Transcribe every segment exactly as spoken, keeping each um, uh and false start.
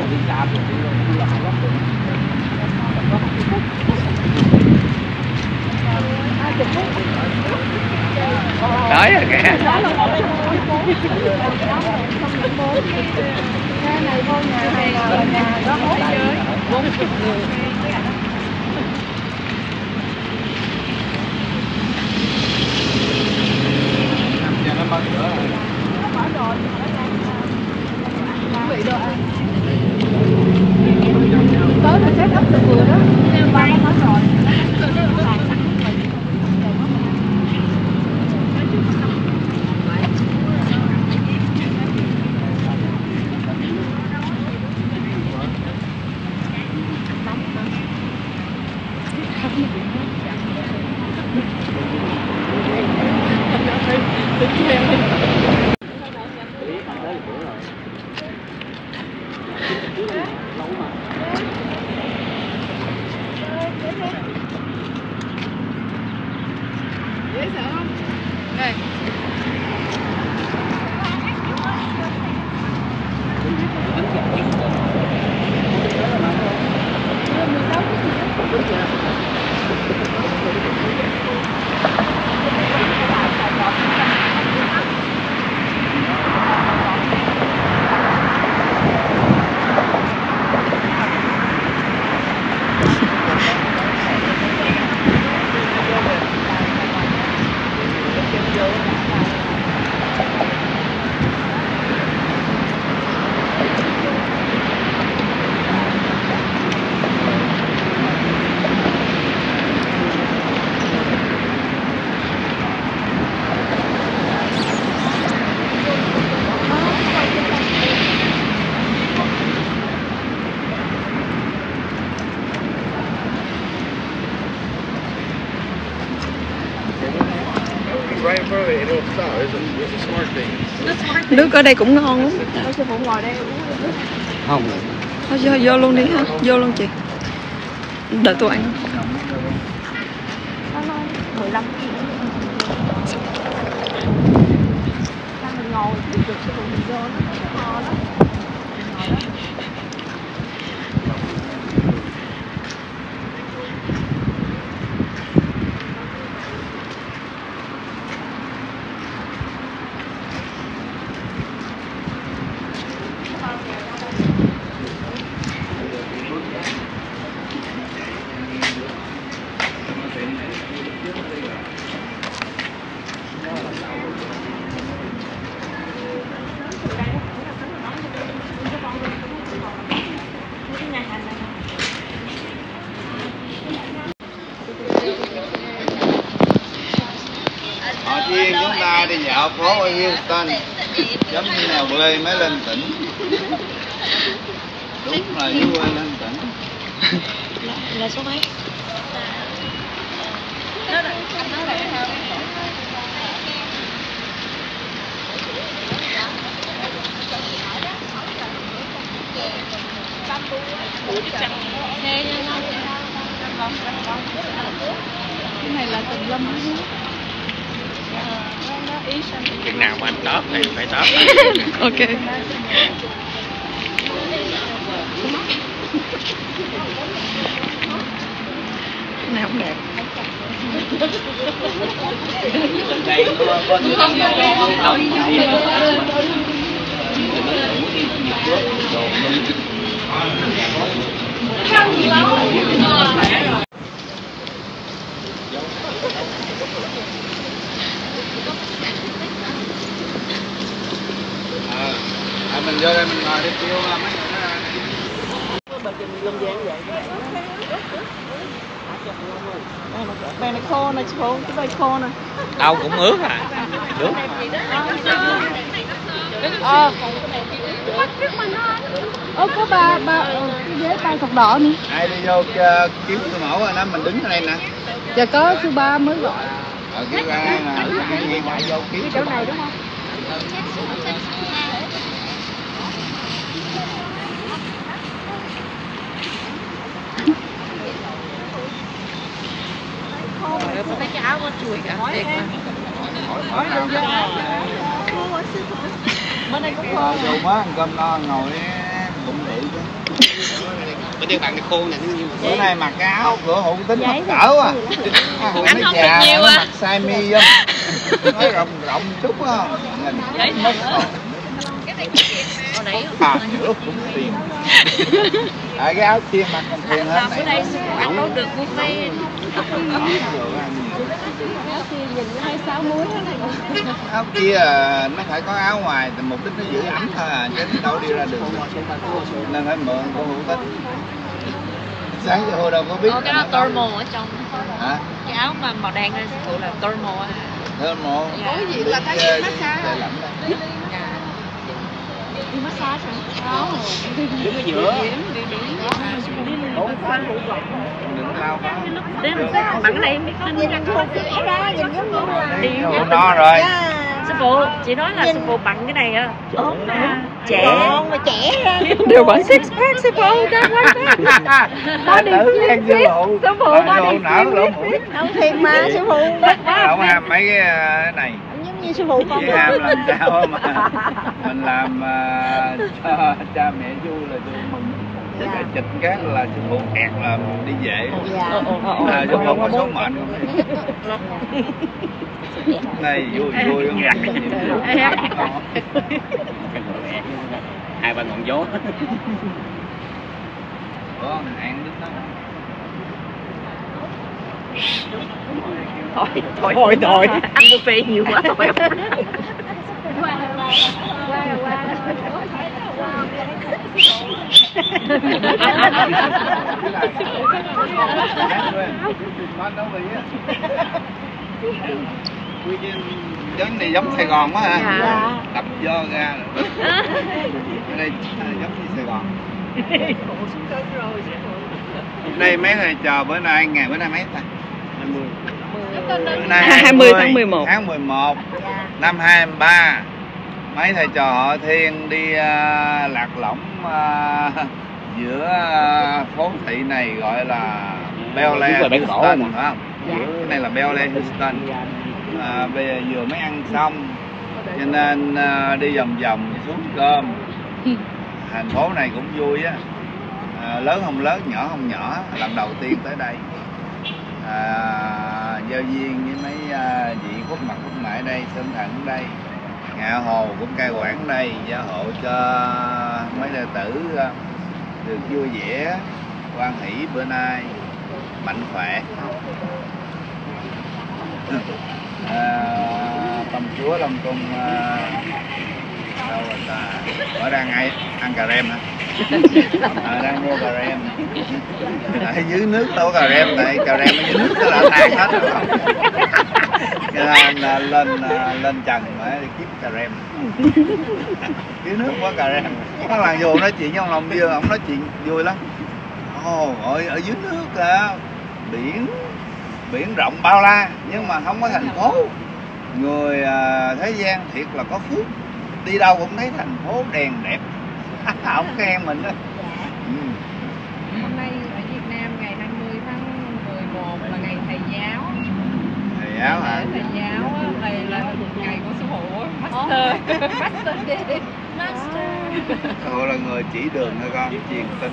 Tới rồi kìa. Cái này vô nhà này là nhà đó hốt chơi. bốn mươi người. Giờ nó mở cửa rồi. Nó mở rồi, chuẩn bị đồ ăn. Tới là set up từ vừa đó. Ba nó mở rồi. Dễ sợ không? Đây. Right in front of it, it'll stop. It's a, it's a smart thing. Nước ở đây cũng ngon lắm. Không. Thôi vô, vô luôn đi ha, vô luôn chị. Đợi tôi ăn. mười lăm mình ngồi được cái mình vô nó ho lắm. Họ chiên chúng ta đi dạo phố ở Houston, giống như nào bơi mới lên tỉnh. Đúng là dưới quê lên tỉnh. Là, là số mấy? Cái này là tùm lum. Chừng nào mà anh tóp thì phải tóp. Ok. Cái này không đẹp. Đây nó có những cái đồng à, mình vô đây mình ngồi đi kêu mấy người nó Bài này khô nè chị Phụng, cái bài khô nè. đâu cũng ướt à. Đúng. Ờ. Ơ có ba ba cái ghế tay cọc đỏ nữa. Ai đi vô kiếm sư mẫu rồi đó, mình đứng ở đây nè. Giờ có sư ba mới gọi. Ở cái ra là cái gì ngoại vô kiếm Chỗ này đúng không? Thấy cái áo có chuối cả thiệt mà. hỏi đâu ra Bên đây cũng khô. Dù má ăn cơm no ngồi bụng bự chứ. Mấy tiếng bạn cái khô này nó như bữa nay mặc cái áo cửa hụ tính mắc cỡ à. Anh không được nhiều à. Mặc size mi không? Nói rộng rộng chút á. Giấy mất hồi nãy à, nữa cũng tiền. À, cái áo kia mặc còn tiền hết. bữa nay ăn đâu được buffet. Áo kia nhìn nó hơi sáu muối đó này. Áo kia nó phải có áo ngoài, mục đích nó giữ ẩm thôi à, chứ đâu đi ra đường. Nên phải mượn của hữu tích. Sáng giờ hồi đâu có biết. Ờ, cái đó thermal ở trong. Hả? Cái áo mà màu đen này phụ là thermal à. Thermal. Đối diện là thấy đi massage. Đi massage hả? đứng ở giữa. Đừng lao quá. Đến bằng cái này em biết không? Nhìn thua trẻ ra, nhìn giống như là Đi no rồi. Sư phụ, chị nói là sư phụ bằng cái này á. ốm mà Trẻ. Còn mà trẻ ra. Đều bằng six pack sư phụ, ra quay back. Body slim fit. Sư phụ body nở lỗ slim mũi. fit. Không thiệt mà sư phụ. Không hàm mấy cái này. Giống như sư phụ con. Cái hàm làm sao mà mình làm uh, cho cha mẹ vui là tôi mừng. Dạ. Chịch cái là sư phụ kẹt là đi về. Dạ. À, sư phụ có số mệnh không? Này vui vui không nhặt Hai ba ngọn gió. có ăn đứng đó. Thôi, thôi, thôi, thôi. Ăn buffet nhiều quá thôi. Qua qua qua. Giống này giống Sài Gòn quá hả? Dạ. Đập vô ra ở đây giống như Sài Gòn. Đây mấy thầy chờ bữa nay ngày bữa nay mấy ta? Bữa nay hai mươi tháng mười một. Tháng mười một năm hai ba. Mấy thầy trò họ Thiên đi uh, lạc lõng uh, giữa uh, phố thị này gọi là Bel Air Houston, phải không? Dạ. Cái này là Bel Air Houston. À, bây giờ vừa mới ăn xong cho nên uh, đi vòng vòng xuống cơm. Thành phố này cũng vui á, à, lớn không lớn, nhỏ không nhỏ, lần đầu tiên tới đây. À, giao duyên với mấy uh, vị khuất mặt khuất mại đây, Sơn Thần ở đây, Ngạ Hồ cũng cai quản ở đây, gia hộ cho mấy đệ tử uh, được vui vẻ, hoan hỷ bữa nay, mạnh khỏe. À, tâm chúa Long Cung à, đâu rồi ta? Ở đang ai ăn cà rem hả? À, đang mua cà rem. Ở dưới nước đâu có cà rem, tại cà rem ở dưới nước nó là tàn hết rồi. Cho nên à, lên à, lên trần phải đi kiếm cà rem. Dưới nước có cà rem. Có lần vô nói chuyện với ông Long Biêu, ông nói chuyện vui lắm. Ồ, oh, ở, ở dưới nước à, biển biển rộng bao la nhưng mà không có thành phố. Người à, thế gian thiệt là có phước, đi đâu cũng thấy thành phố đèn đẹp. Ông khen mình đó. Ừ. Hôm nay ở Việt Nam ngày hai mươi tháng mười một là ngày thầy giáo. Thầy giáo hả? Thầy giáo đây là ngày của sư phụ Master. Master Day. Master. Cô là người chỉ đường thôi con, truyền tin.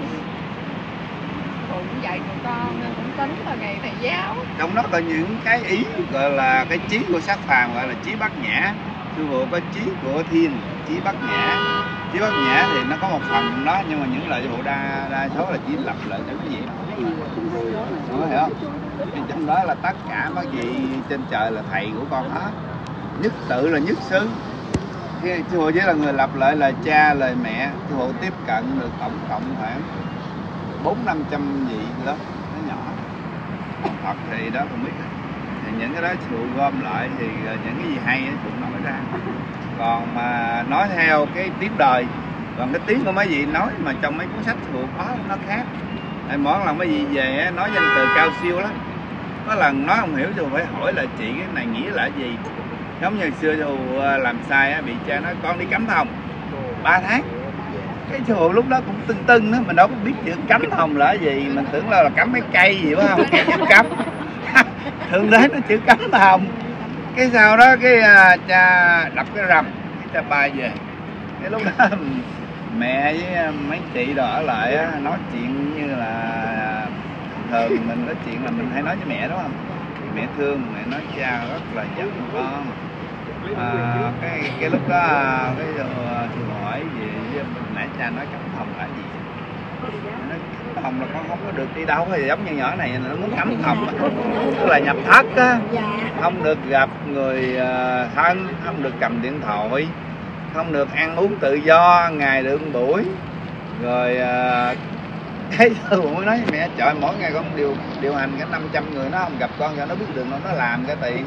Cũng dạy tụi con nên cũng tính là ngày thầy giáo. Trong đó có những cái ý gọi là cái trí của sát phàm, gọi là trí bát nhã. Sư phụ có trí của thiên, trí bát nhã. Trí bát nhã thì nó có một phần trong đó, nhưng mà những lời sư phụ đa đa số là chỉ lập lại cho cái gì. Có hiểu không? Thì trong đó là tất cả các vị trên trời là thầy của con hết. Nhất tự là nhất xứ. Sư phụ chỉ là người lập lại lời cha, lời mẹ. Sư phụ tiếp cận được tổng cộng khoảng bốn năm trăm vị đó, nó nhỏ. Phật thì đó không biết. Thì những cái đó sư phụ gom lại thì những cái gì hay sư phụ nói ra. Còn mà nói theo cái tiếng đời, còn cái tiếng của mấy vị nói mà trong mấy cuốn sách sư phụ có nó khác. Tại mỗi lần mấy vị về nói danh từ cao siêu lắm. Có lần nói không hiểu sư phụ phải hỏi là chị cái này nghĩa là gì. Giống như xưa sư phụ làm sai bị cha nói con đi cắm thông ba tháng. Cái sư phụ lúc đó cũng tưng tưng đó, mình đâu có biết chữ cắm hồng là gì, mình tưởng là, là cắm mấy cây gì phải không, cái chữ cắm. Thường đến nó chữ cắm hồng. Cái sau đó cái uh, cha đập cái rầm, cái cha bay về. Cái lúc đó mẹ với mấy chị đồ ở lại á, nói chuyện như là thường mình nói chuyện là mình hay nói với mẹ đúng không? Thì mẹ thương, mẹ nói cha rất là giận con. À, cái cái lúc đó cái tôi hỏi gì với nãy cha nói cấm phòng là gì? Nói cấm phòng là con không có được đi đâu, hay giống như nhỏ này nó muốn cấm phòng, tức là nhập thất á, không được gặp người thân, không được cầm điện thoại, không được ăn uống tự do, ngày được buổi. Rồi cái tôi mới nói với mẹ, trời mỗi ngày con điều điều hành cái năm trăm người nó không gặp con cho nó biết đường nó làm cái tiền.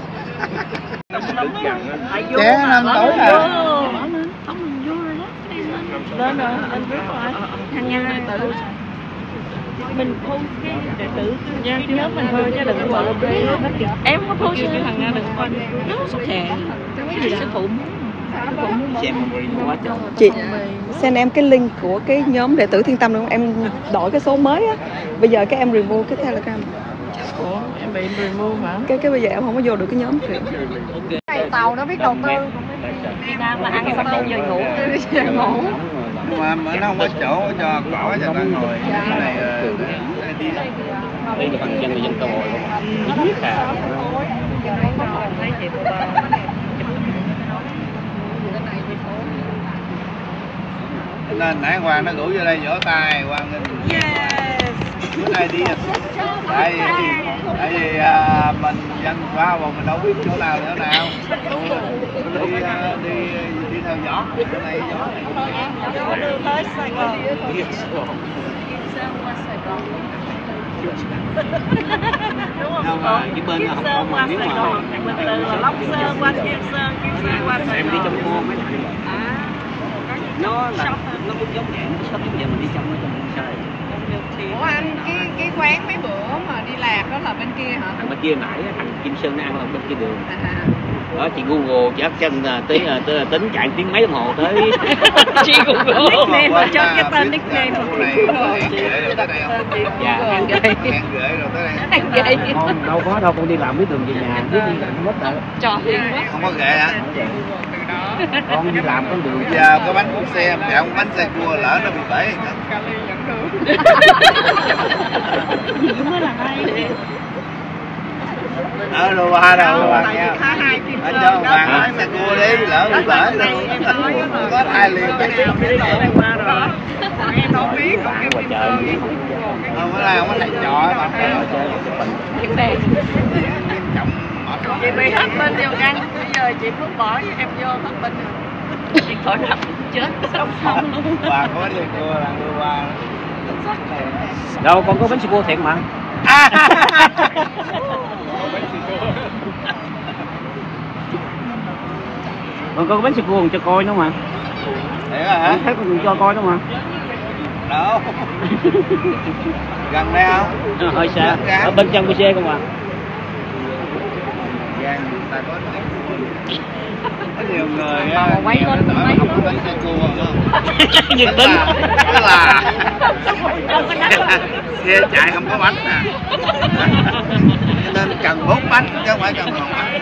Ché năm tối à. Không vô rồi đó. Lên rồi, anh biết rồi. Hàng ngày tự mình post cái đệ tử cái nhóm mình thôi chứ đừng có mở em có post chứ thằng Nga đừng coi nó sốt thè sư phụ chị send em cái link của cái nhóm đệ tử Thiên Tâm được không? Em đổi cái số mới á, bây giờ cái em remove cái Telegram. Ủa em bị remove hả? Cái cái bây giờ em không có vô được cái nhóm chuyện. Cái tàu nó biết đầu tư đi ra mà ăn xong rồi ngủ ngủ Nhưng mà, mà nó không có chỗ cho cỏ cho nó ngồi. Cái này đi đây là phần dân là dân cơ hội luôn. Biết à. Nên nãy Hoàng nó rủ vô đây vỗ tay, Hoàng yes. Bữa nay đi tại vì, tại vì à, mình dân qua mà mình đâu biết chỗ nào nữa nào đi, à, đi đi theo gió bữa nay gió gió đưa tới Sài Gòn. Đúng không? Không, cái bên Hồng Kông mà nếu mà mình từ Long Sơn qua Kim Sơn, Kim Sơn qua Sài Gòn. em đi trong mô mấy thằng nó là nó cũng giống vậy, nó giống vậy mình đi trong nó trong sai. Ủa anh, cái cái quán mấy bữa mà đi lạc đó là bên kia hả? Thằng bên kia nãy thằng Kim Sơn nó ăn là bên kia đường. À. Đó chị Google chắc chân tính tính chạy tiếng mấy đồng hồ tới. Chị Google nickname mà cho cái tên nickname này dạ hang gậy rồi tới đây. Hang gậy. Không, đâu có đâu, con đi làm biết đường về nhà biết đi làm mất rồi. Trò thiệt quá. Không có gậy hả? Con đi làm con đường. Bây giờ có bánh cuốn xe, chạy bánh xe cua lỡ nó bị bể. Gì mới là hay. Ở đâu ba đâu bạn nha. Ở cho bạn nói xe cua đi, lỡ bị bể rồi. Có hai liền cái em đâu biết bạn ngoài trời không có là không có thầy trò bạn chuyện này trọng chị bị hết bên điều ăn bây giờ chị muốn bỏ em vô hết bên điện thoại đập chết xong xong luôn. bà có bánh xe cua là đưa qua đâu con có bánh xe cua thiệt mà. Còn có bánh xe cua cho coi nữa mà. Thiệt hả? Thấy con cho coi nữa mà. Đâu? Gần đây không? À, hơi xa. Ở bên trong bê xê không à. Gan người ta có có nhiều người mà quay lên nói không có bánh xe cua không? Nhưng tính đó là xe chạy không có bánh nè. Cho nên cần bốn bánh chứ không phải cần một bánh.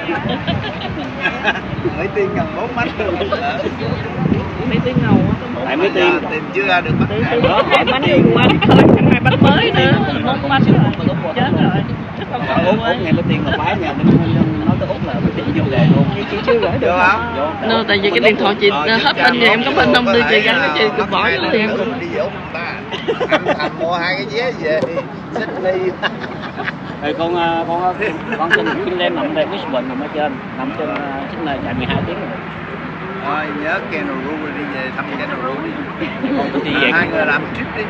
Mỹ Tiên cần bốn bánh luôn. Mỹ Tiên ngầu á. Tại Mỹ Tiên tìm chưa ra được bánh nào. đó hỏi bánh gì Qua thôi thằng này bánh mới nữa. Bốn bánh rồi. Chết rồi. Út Út ngày Mỹ Tiên là phái nhà mình nói tới Út là Mỹ Tiên vô đề luôn. Chị chưa gửi được hả? No, tại vì cái điện thoại chị hết pin rồi em có pin không đưa chị gắn cái chị cứ bỏ vô thì em cũng đi về Úc ta. Thành mua hai cái vé về Sydney. Rồi con con con xin Finland nằm đây Brisbane nằm ở trên, nằm trên chính là chạy mười hai tiếng rồi. Rồi nhớ Kangaroo đi về thăm Kangaroo đi. Con cứ đi về. Hai người làm trip đi.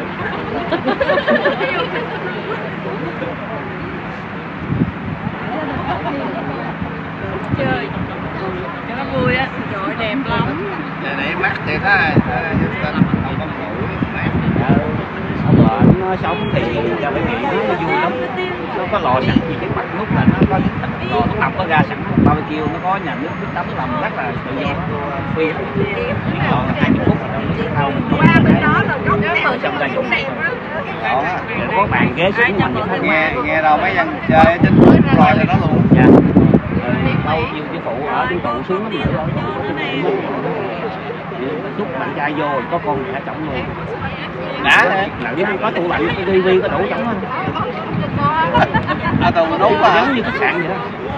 chơi cho nó vui á, trời ơi đẹp lắm. Giờ này mát thiệt á, không có ngủ mát. Ở bển nó sống thì cho cái nghỉ nó vui lắm. Nó có lò sẵn gì cái mặt nước là nó có lò thuốc nằm có ra sẵn barbecue, nó có nhà nước nước tắm làm rất là tự do free. Cái lò là hai mươi phút rồi đâu. Qua bên đó là góc đẹp trong đây cũng đẹp Đó, có bàn ghế xuống mình nghe nghe đâu mấy dân chơi trên coi cho nó luôn. Dạ. Đâu nhiều cái phụ ở cái phụ xuống lắm nữa. lúc bạn trai vô có con đã trọng luôn. Đã, là nếu có tủ lạnh cái tivi có đủ trọng không? À, tàu nấu Giống mà. như khách sạn vậy đó.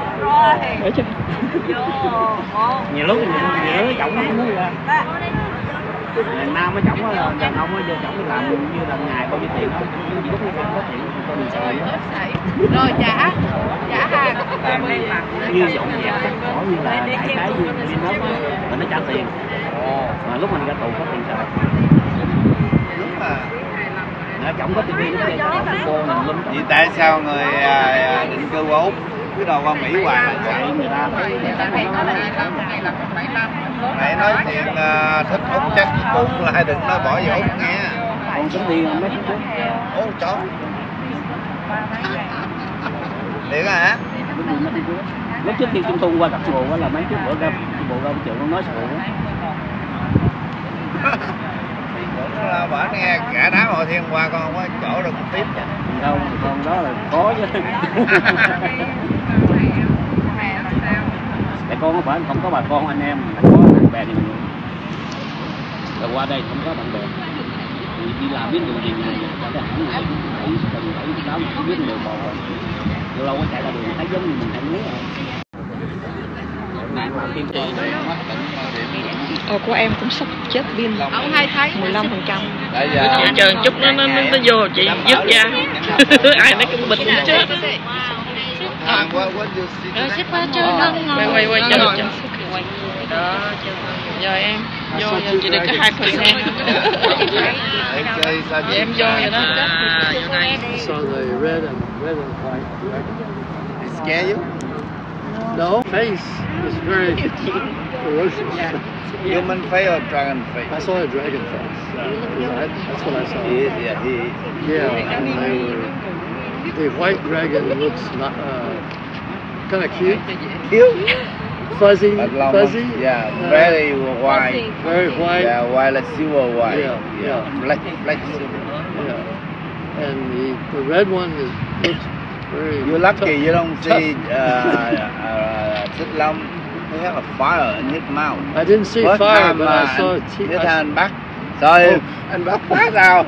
Nhiều lúc nhiều lúc trọng nó không nói ra. Nam mới trọng á, đàn ông mới vô trọng làm như là ngày bao nhiêu tiền đó, chỉ có cái có tiền có đi xài đó. Rồi trả trả hàng Như dọn dẹp có như là đại cái như đi nấu á, mà nó trả tiền. Mà lúc mình ra tù có tiền xài. Đúng mà. Ở trọng có tivi nó để cho cô mình luôn. Vậy tại sao người à, định cư qua Úc cứ đầu qua Mỹ hoài là Tại sao? người ta thấy người ta Ngày nói là bảy năm, ngày là bảy năm. Mày nói chuyện uh, thích Úc chắc cũng lại đừng nói bỏ về Úc nghe. còn tính tiền mấy tháng trước. Ô chó. Thiệt hả? Lúc trước khi Trung Thu qua gặp bộ là mấy trước bữa ra bộ ra trường nó nói sự Là bỏ nghe cả đám hội thiên qua con không có chỗ đâu cũng tiếp. đâu con đó là có chứ. Tại con không phải không có bà con anh em, mà có bạn bè thì mình rồi qua đây không có bạn bè thì đi làm biết đường gì này để hẳn ngày cũng bảy tuần bảy tám cũng biết đường bò rồi lâu lâu có chạy ra đường thấy giống như mình thấy muốn rồi. Ờ, của em cũng sắp chết pin Ông hay thấy mười lăm phần trăm. Bây giờ Chị chờ chút nó nó nó, nó vô chị dứt ra. Ai nói cũng bịch cũng chết. à, what, what you see Rồi today? xếp qua chơi ngon Quay ngon. quay quay chờ chờ. Đó, rồi em vô giờ chị được cái hai phần trăm. Để chơi sao Em vô vậy đó. Vô đây. So the red and red and white dragon. It scare you? No, face is very ferocious. Human face or dragon I face? saw a dragon face. Uh, that's what I saw. He is, yeah, he is. Yeah, and they were. The white dragon looks not uh, kind of cute, Cute. fuzzy, But long fuzzy. one. Yeah, uh, very white. very white. Yeah, white like silver white. Yeah, yeah. Black, black silver. Yeah. And the, the red one is looks very. You're lucky you don't tough. see uh, uh, Xích Long. He have a fire in his mouth. I didn't see First fire, time, but uh, I saw anh- teeth. Cái thằng anh bắt. Rồi Oh. anh bắt phá sao?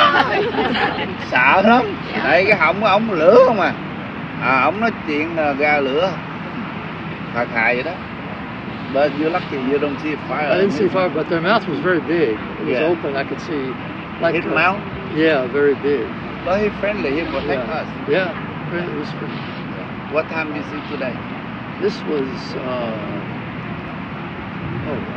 Sợ lắm. Tại cái họng của ổng lửa không à. À ổng nói chuyện là ra lửa. Thật hại vậy đó. But you're lucky you don't see fire. I didn't see fire, but their mouth was very big. It was Yeah. open. I could see, like His uh, mouth. Yeah, very big. But he's friendly. He protect Yeah, us. yeah. It was. What time you see today? This was. Uh, oh.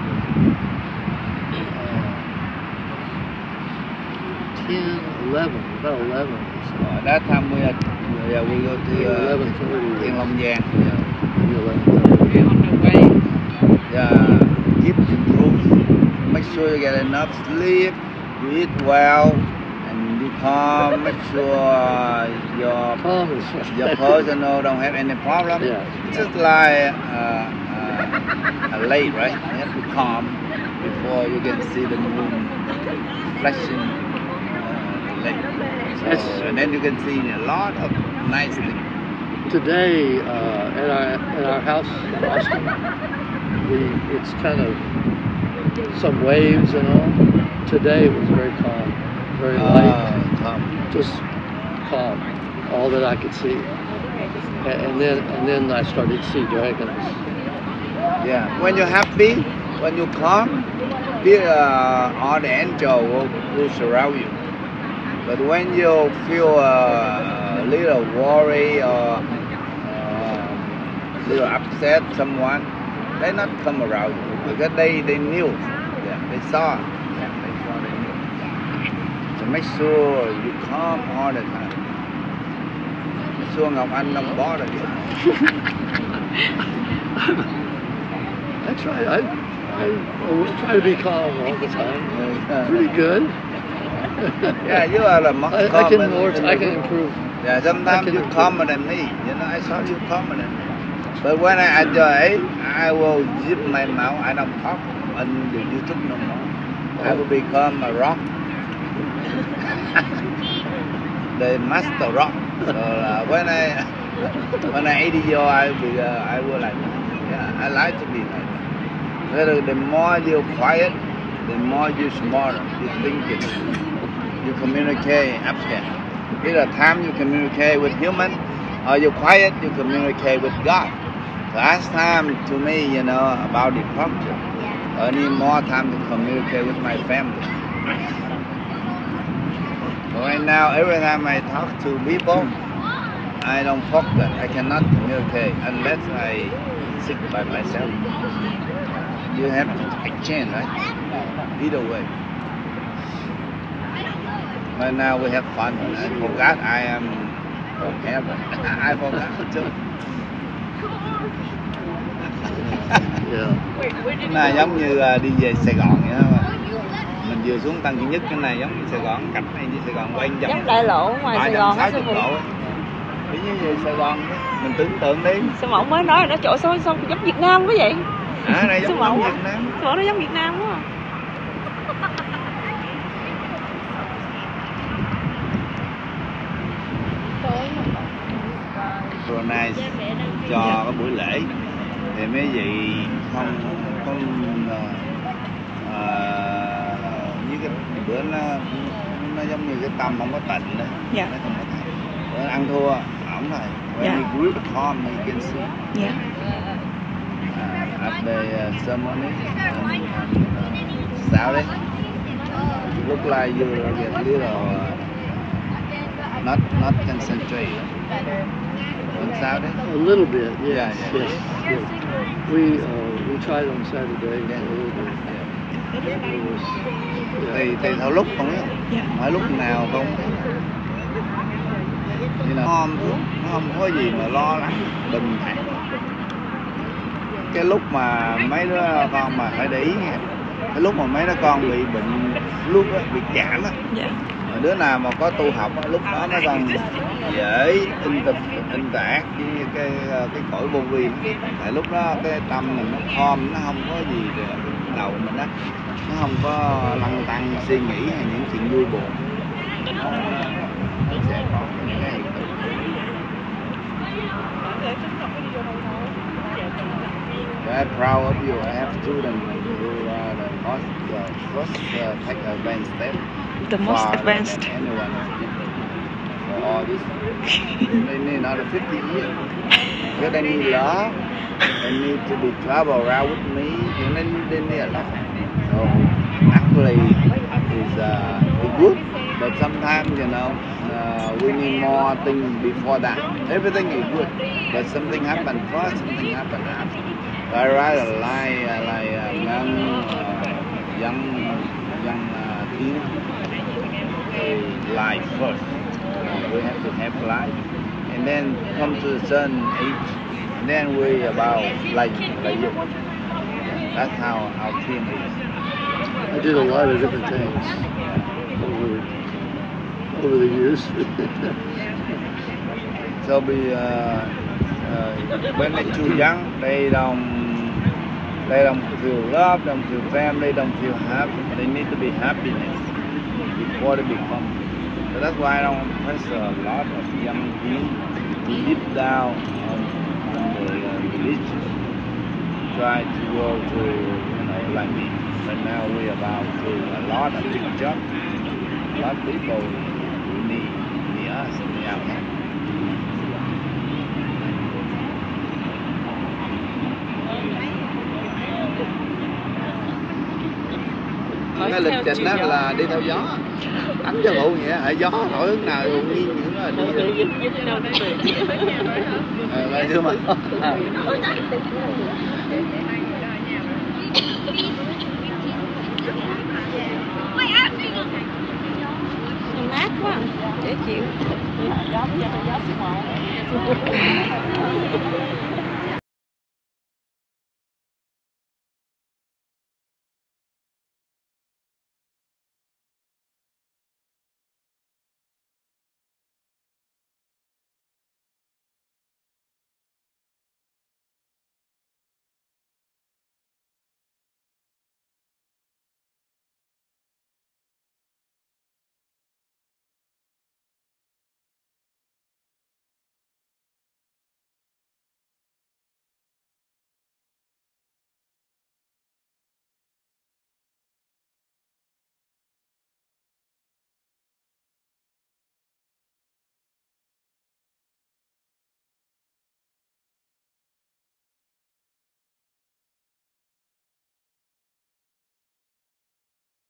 Uh, ten, eleven, about eleven. or so. Uh, that time we are, we, are, we go to uh, eleven thirty. Thiên Long Giang. Yeah, maybe eleven thirty. On the way. Yeah, keep improve. Make sure you get enough sleep, you eat well, and you calm. Make sure your Calm is. your personal don't have any problem. Yeah. It's just like uh, uh, a lake, right? You have to calm before you can see the moon flashing uh, the lake. Yes. So, and then you can see a lot of nice things. Today uh, at our at our house in Austin, we it's kind of some waves and all. Today it was very calm, very light, Ah, calm. just calm, all that I could see. A- And then and then I started to see dragons. Yeah, when you're happy, when you calm, be, uh, all the angel will, will surround you. But when you feel uh, a little worry or uh, little upset someone, they not come around you because they, they knew, yeah, they saw, yeah, they saw, they knew. So make sure you calm all the time. Make sure Ngọc Anh don't bother you. I try I, I I try to be calm all the time. Pretty good. Yeah, you are the most I, I calm can in- more in I the can group. improve. Yeah, sometimes I can you improve. calmer than me. You know, I saw you calmer than me. But when I enjoy, I will zip my mouth. I don't talk on the YouTube no more. I will become a rock. The master rock. So uh, when I when I eighty year, I will be uh, I will like that. Yeah, I like to be like that. The, the more you quiet, the more you smarter, you thinking, you communicate after. Either time you communicate with human, or you quiet, you communicate with God. Last time to me, you know, about the culture. I need more time to communicate with my family. Right now, every time I talk to people, I don't focus. I cannot communicate unless I sit by myself. You have to exchange, right? Either way. But now we have fun. I forgot I am from heaven. I forgot too. Yeah. Cái này giống như đi về Sài Gòn vậy đó. Mình vừa xuống Tân Duy Nhất, cái này giống như Sài Gòn, cạnh này như Sài Gòn quay vòng. Giống đại lộ ngoài Sài Gòn á sư phụ. Ví như về Sài Gòn, mình tưởng tượng đi. Sư Mộng mới nói là nó chỗ sao sao giống Việt Nam quá vậy? À, này giống, giống Việt Nam. Sư Mộng nó giống Việt Nam quá. Rồi nay cho cái buổi lễ thì mấy vị không không uh, với cái bữa nó nó giống như cái tâm không có tịnh đó. Dạ. Nó không có tịnh. Bữa ăn thua ổng rồi. Dạ. When you grip the palm, you can see. Dạ. Uh, after uh, ceremony and, and uh, Saturday, look like you get a little uh, not not concentrate. On Saturday? A little bit, yes, Yeah, yeah. yes, yes. We uh, we tried on Saturday. Yeah. A little bit. It was, yeah. Tùy tùy theo lúc không biết. Dạ. Mỗi lúc nào không. Như là nó không có gì mà lo lắng, bình thản. Cái lúc mà mấy đứa con mà phải để ý nha. Cái lúc mà mấy đứa con bị bệnh lúc á, bị chạm á. Dạ. Đứa nào mà có tu học á, lúc đó nó còn dễ in tập in tạc với cái cái cõi vô vi. Tại lúc đó cái tâm mình nó khom, nó không có gì để cái đầu mình đó, nó không có lăn tăn suy nghĩ hay những chuyện vui buồn. Nó, nó sẽ có những cái hiện tượng. I'm proud of you. I have students who are the most, uh, first uh, take advanced step. The most far advanced. than anyone for all this. They need another fifty years. Because they need love. They need to be travel around with me. And then they need a lot. So actually, it's uh, good. But sometimes, you know, uh, we need more things before that. Everything is good, but something happened first, something happened after. I rather like uh, like uh, young, uh, young, young uh, teen. Life first. Uh, we have to have life, and then come to a certain age, and then we about like like you. That's how our team is. I did a lot of different things over over the years. So we uh, uh, when they're too young, they don't they don't feel love, don't feel family, don't feel happy. They need to be happiness before they become. So that's why I don't press a lot of young people to deep down on, on the uh, religion. Try to go to, you know, like me. But now we're about to a lot of big job. A lot of people who need, need us, need our help. Cái lịch trình đó là đi theo gió, đánh cho bộ vậy, hệ gió thổi hướng nào nhiên hướng là đi. Ờ, vậy chứ mà. Mát quá, dễ chịu.